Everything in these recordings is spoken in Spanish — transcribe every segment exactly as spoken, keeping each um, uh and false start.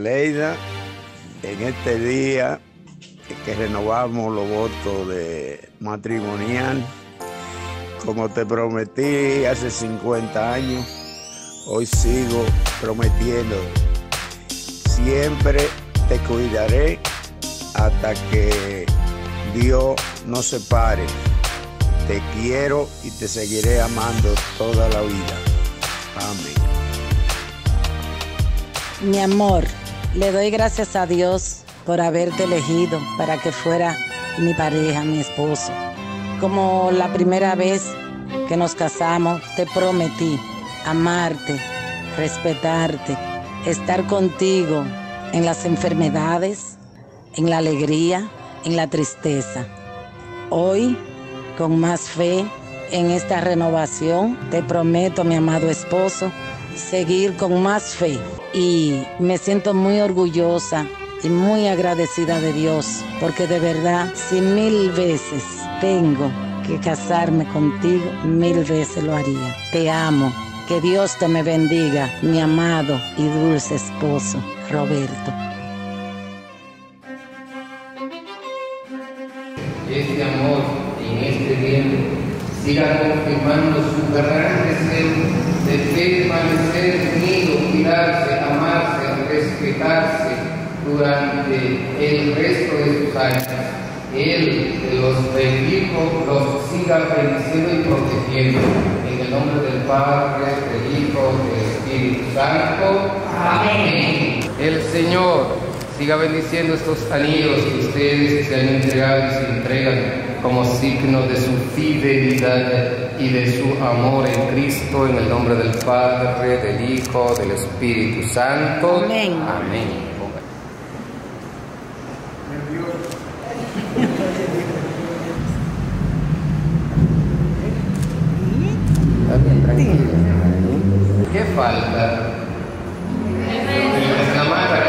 Aleida, en este día que renovamos los votos de matrimonial, como te prometí hace cincuenta años, hoy sigo prometiendo. Siempre te cuidaré hasta que Dios nos separe. Te quiero y te seguiré amando toda la vida. Amén. Mi amor, le doy gracias a Dios por haberte elegido para que fuera mi pareja, mi esposo. Como la primera vez que nos casamos, te prometí amarte, respetarte, estar contigo en las enfermedades, en la alegría, en la tristeza. Hoy, con más fe en esta renovación, te prometo, mi amado esposo, seguir con más fe. Y me siento muy orgullosa y muy agradecida de Dios, porque de verdad, si mil veces tengo que casarme contigo, mil veces lo haría. Te amo. Que Dios te me bendiga, mi amado y dulce esposo, Roberto. Este amor en este tiempo siga confirmando su gran deseo de permanecer unido, cuidarse, amarse, respetarse durante el resto de sus años. Él, de los bendijo, los siga bendiciendo y protegiendo. En el nombre del Padre, del Hijo, del Espíritu Santo. Amén. El Señor siga bendiciendo estos anillos que ustedes se han entregado y se entregan como signo de su fidelidad y de su amor en Cristo, en el nombre del Padre, del Hijo, del Espíritu Santo. Amén. Amén. Está bien, tranquilo. ¿Qué falta? La mata.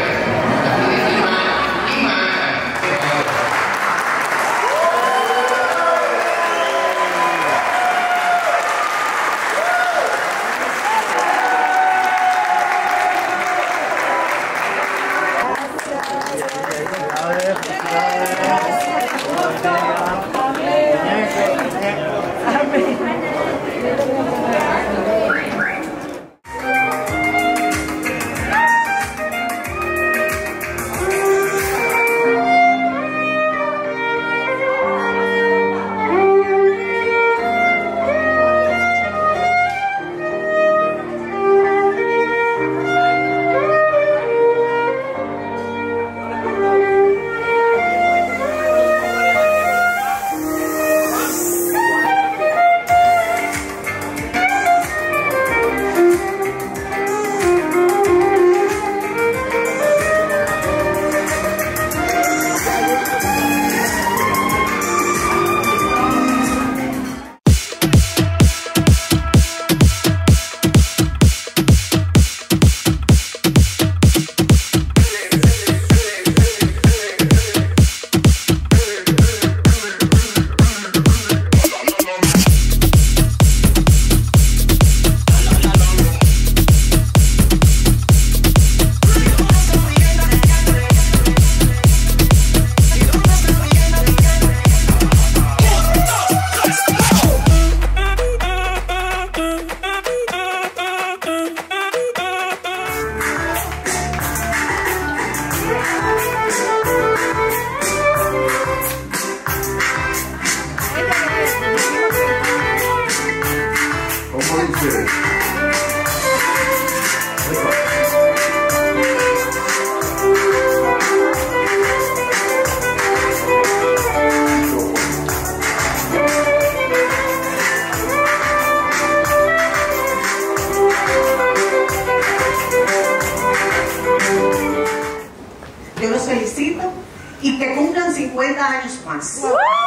Yo los felicito y que cumplan cincuenta años más.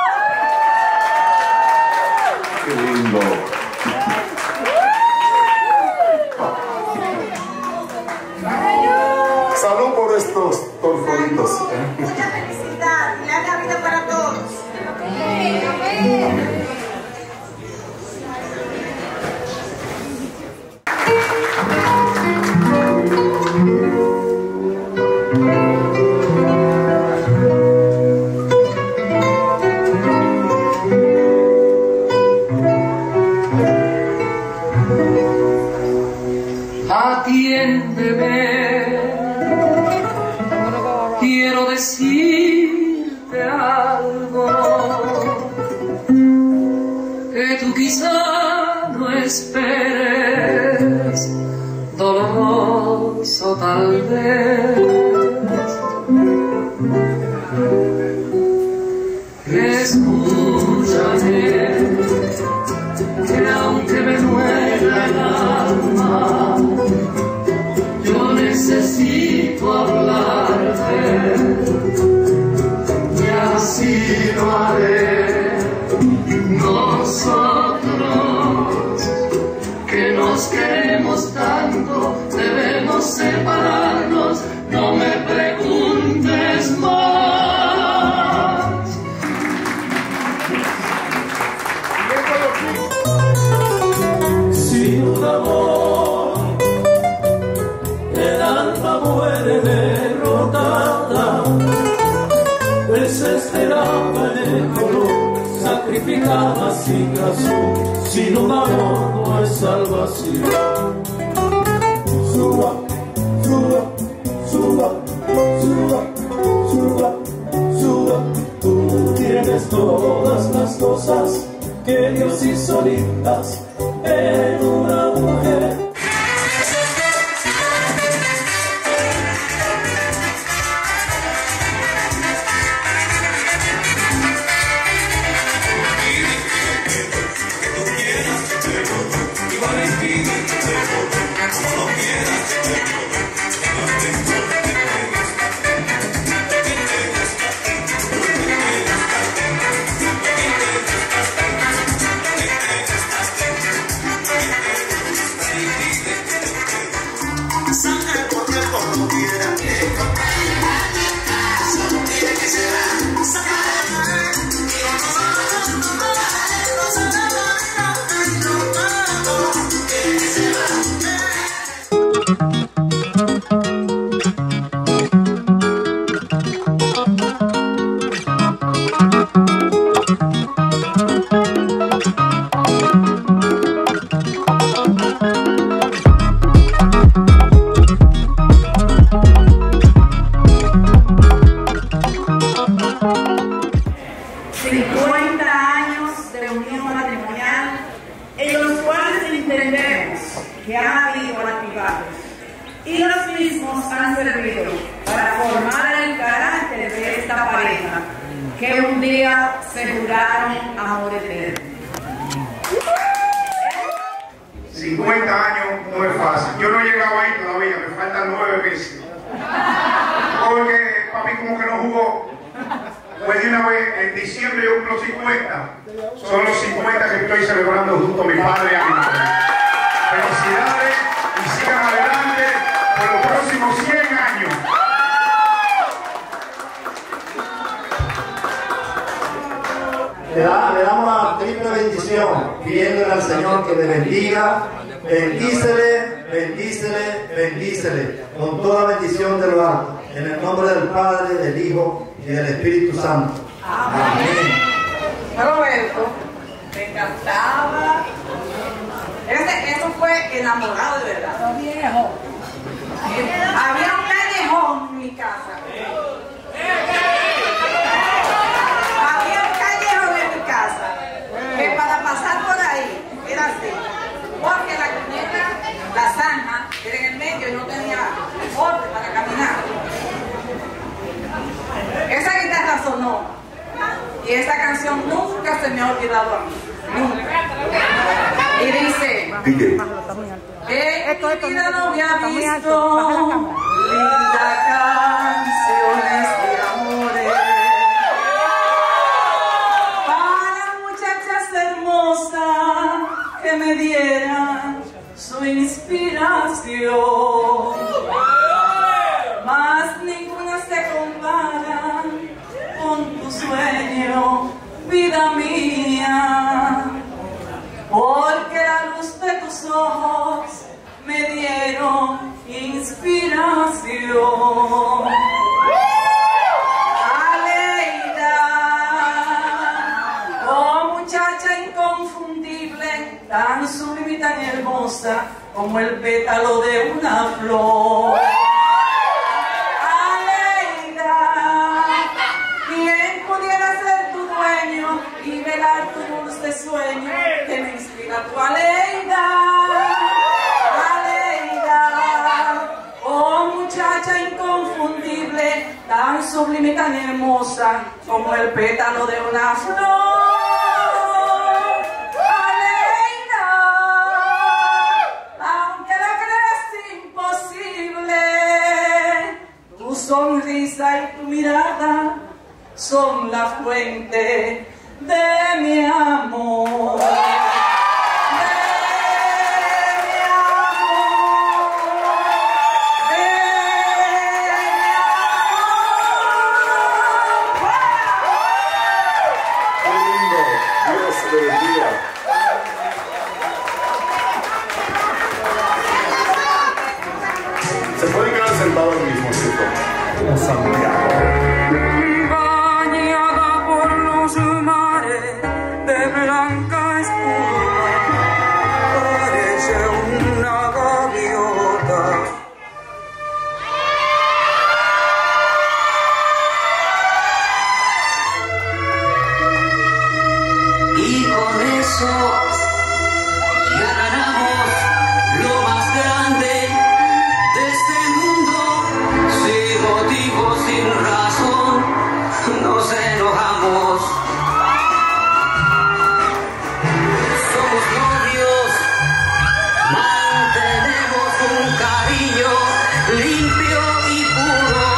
¡Qué lindo! Salud por estos tortolitos. Mucha felicidad y larga vida para todos. Amén. atiéndeme. Quiero decirte algo que tú quizá no esperes, doloroso tal vez. Escúchame, que aunque me duela el alma, yo necesito hablarte, y así lo haré. Nosotros, que nos queremos tanto, debemos separarnos, no me preguntes más. Sin un amor, el alma muere derrotada. Desesperada en el dolor, sacrificada sin razón. Sin un amor no hay salvación. Suba, suba, suba, suba, suba, suba. Tú tienes todas las cosas que Dios hizo lindas en una mujer. Y los mismos han servido para formar el carácter de esta pareja que un día se juraron amor eterno. cincuenta años no es fácil. Yo no he llegado ahí todavía, me faltan nueve meses. Porque papi como que no jugó. Pues de una vez, en diciembre yo cumplo cincuenta. Son los cincuenta que estoy celebrando junto a mi padre y a mi madre. Felicidades y sigan adelante por los próximos cien años. Le, da, le damos la triple bendición, pidiéndole al Señor que le bendiga, bendícele, bendícele, bendícele, con toda bendición de lo alto, en el nombre del Padre, del Hijo y del Espíritu Santo. Amén. Roberto me encantaba. Ese, eso fue enamorado de verdad. Viejo. Había un callejón en mi casa. Había un callejón en mi casa que para pasar por ahí era así. Porque la cuneta, la zanja, era en el medio y no tenía borde para caminar. Esa guitarra sonó. Y esta canción nunca se me ha olvidado a mí. Nunca. Y dice, que en mi vida no había visto lindas canciones de amores para muchachas hermosas que me dieran su inspiración. Mas ninguna se compara con tu sueño, vida mía, porque la luz de tus ojos me dieron inspiración. Aleida, oh muchacha inconfundible, tan sublime y tan hermosa, como el pétalo de una flor. Aleida, ¿quién pudiera ser tu dueño y velar tu dulce sueño que me inspira tu Aleida? Aleida, oh muchacha inconfundible, tan sublime y tan hermosa como el pétalo de una flor. Tu sonrisa y tu mirada son la fuente de mi amor. De mi amor, de mi amor. ¡Qué lindo! Dios le bendiga. Se pueden quedar sentados al mismo tiempo. Bañada por los mares de blanca espuma, parece una gaviota. Y con eso ya ganamos lo más grande de este mundo. Sin motivo, sin razón, nos enojamos. Somos novios, mantenemos un cariño limpio y puro.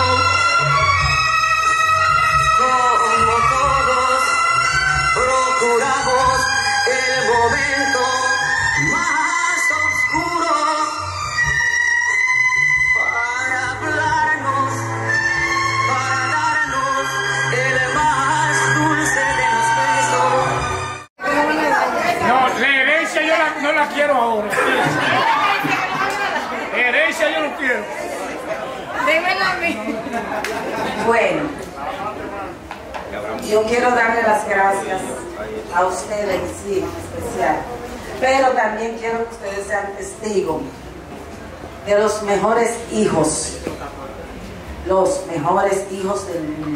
Como todos, procuramos el momento más oscuro para hablarnos, para darnos el más dulce de los besos. No, la herencia yo la, no la quiero ahora. Herencia yo no quiero. Démela a mí. Bueno, yo quiero darle las gracias a ustedes, sí, en especial, pero también quiero que ustedes sean testigos de los mejores hijos, los mejores hijos del mundo.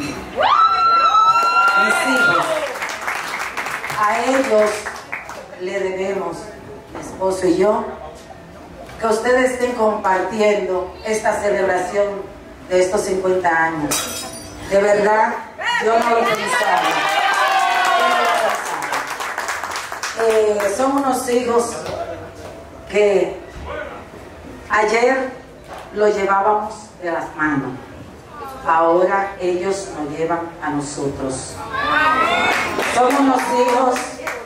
Mis hijos, a ellos le debemos, mi esposo y yo, que ustedes estén compartiendo esta celebración de estos cincuenta años. De verdad, yo no lo pensaba. Yo no lo pensaba. Eh, son unos hijos que ayer lo llevábamos de las manos. Ahora ellos nos llevan a nosotros. Son unos hijos,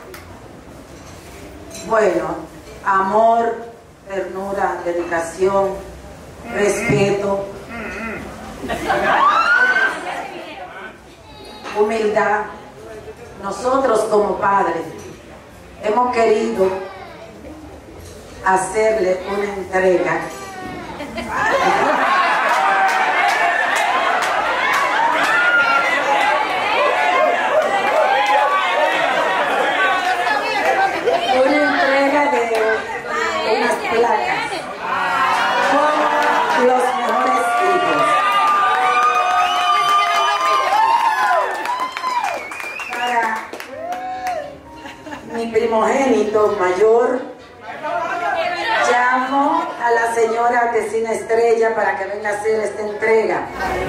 bueno, amor, ternura, dedicación, respeto, humildad. Nosotros como padres hemos querido hacerle una entrega una entrega de unas placas con los mejores hijos para mi primogénito mayor. Llamo a la señora Tesina Estrella para que venga a hacer esta entrega.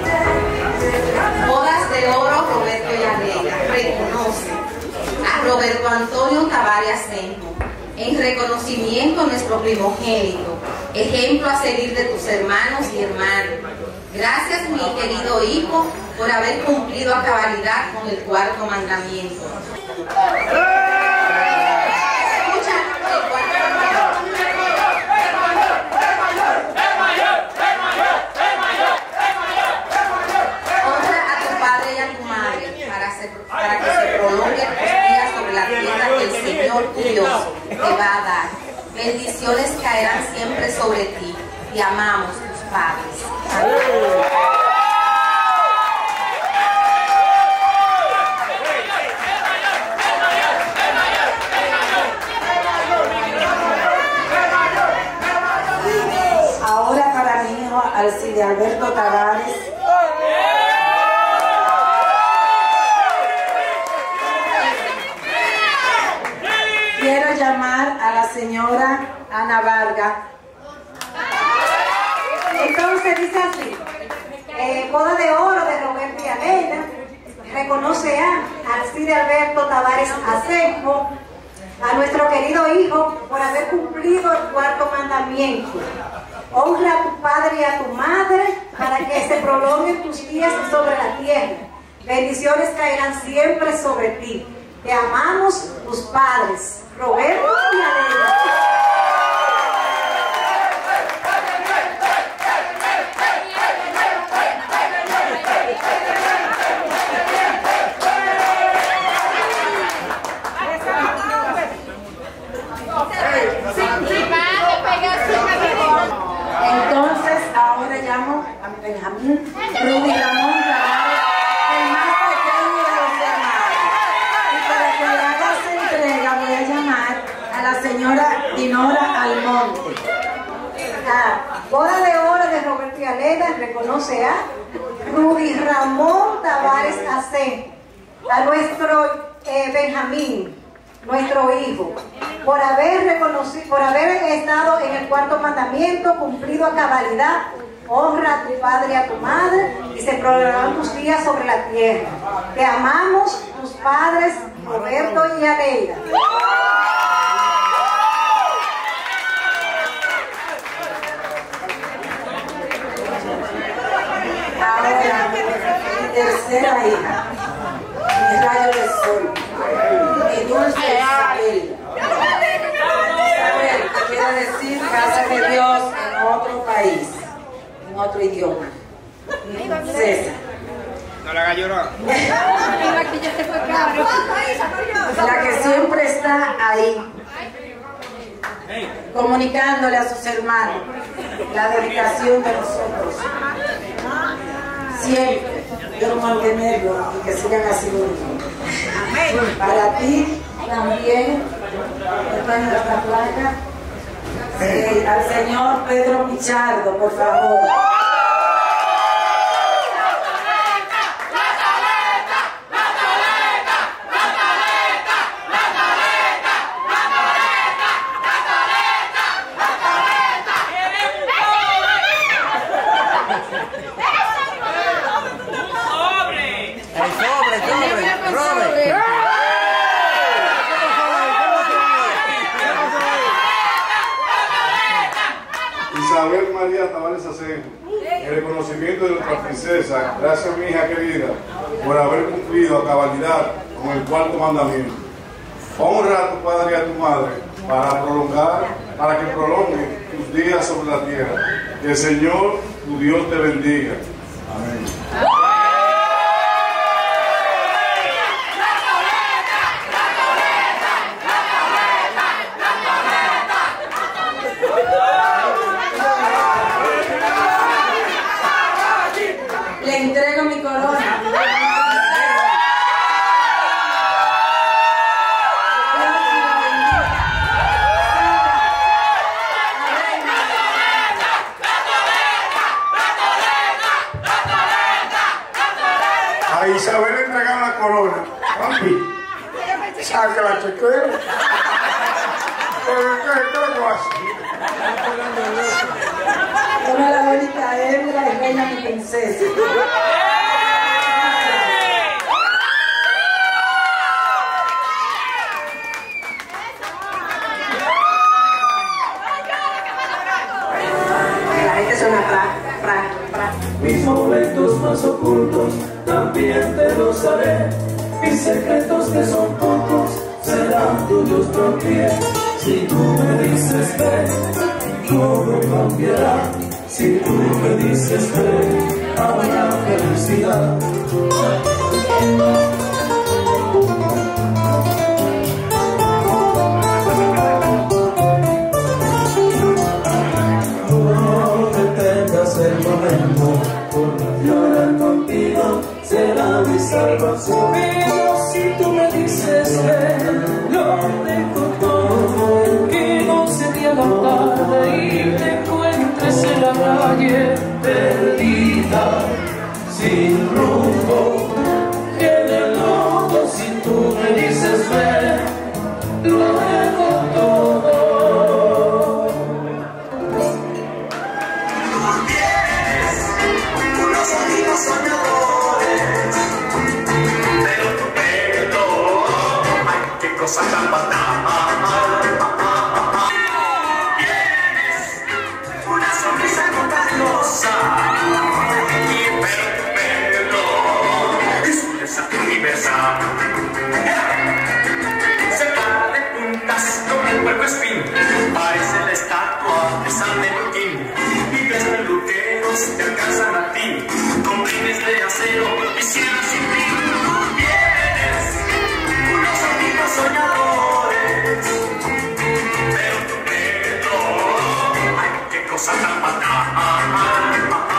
Bodas de oro, Roberto Yarrega reconoce a Roberto Antonio Tavares Asenjo en reconocimiento a nuestro primogénito, ejemplo a seguir de tus hermanos y hermanas. Gracias, mi querido hijo, por haber cumplido a cabalidad con el cuarto mandamiento. Para que se prolongue tus días sobre la tierra que el Señor tu Dios te va a dar. Bendiciones caerán siempre sobre ti. Te amamos, tus padres. Amén. Alcide Alberto Tavares. Quiero llamar a la señora Ana Vargas. Entonces dice así, eh, boda de oro de Roberto y Aleida, reconoce a Alcide Alberto Tavares Asenjo, a nuestro querido hijo por haber cumplido el cuarto mandamiento. Honra a tu padre y a tu madre para que se prolonguen tus días sobre la tierra. Bendiciones caerán siempre sobre ti. Te amamos, tus padres, Roberto y Aleida. Entonces, ahora llamo a mi Benjamín Rudy Ramón Tavares, el más pequeño de los hermanos. Y para que le haga esa entrega, voy a llamar a la señora Dinora Almonte. Ah, boda de oro de Roberto y Aleida, reconoce a Rudy Ramón Tavares Asenjo, a nuestro eh, Benjamín, nuestro hijo, por haber reconocido, por haber estado en el cuarto mandamiento, cumplido a cabalidad. Honra a tu padre y a tu madre y se prolongarán tus días sobre la tierra. Te amamos, tus padres, Roberto y Aleida. Ahora, mi tercera hija, mi rayo de sol, mi dulce Isabel. Isabel, que quiere decir casa de Dios en otro país, en otro idioma. Mi princesa. No la haga llorar. La que siempre está ahí, comunicándole a sus hermanos la dedicación de nosotros. Siempre quiero mantenerlo y que sigan así bonitos. Para ti también, esta es nuestra placa. Eh, al señor Pedro Pichardo, por favor. Isabel María Tavares Asenjo, en reconocimiento de nuestra princesa, gracias mi hija querida, por haber cumplido a cabalidad con el cuarto mandamiento. Honra a tu padre y a tu madre para prolongar, para que prolongue tus días sobre la tierra. Que el Señor, tu Dios, te bendiga. Amén. Le entrego mi corona. A Isabel le entregaron la corona. Papi, saca la chequera. ¿Qué lo hace? Toma la bonita hembra y reina mi princesa. La gente suena fra, fra, fra. Mis momentos más ocultos también te los haré. Mis secretos que son pocos serán tuyos también. Si tú me dices ven, todo cambiará. Si tú me dices ven, habrá felicidad. No detengas el momento, por llorar contigo será mi salvación. Pero si tú me dices ven, lo dejo todo, que no se te haga tarde y te encuentres en la calle. sin rumbo, viene loco si tú me dices ven, lo dejo todo. Tienes unos amigos soñadores, pero tu pelo, ay, qué cosa tan fatal. Tienes una sonrisa contagiosa, pero tu pelo es un desastre universal. Se para de puntas como un puerco espín, parece la estatua de San Valentín. Y tres peluqueros te alcanzan a ti, con rines de acero y cierras sin fin. Tienes unos amigos soñadores, pero tu pelo, ay, qué cosa tan fatal.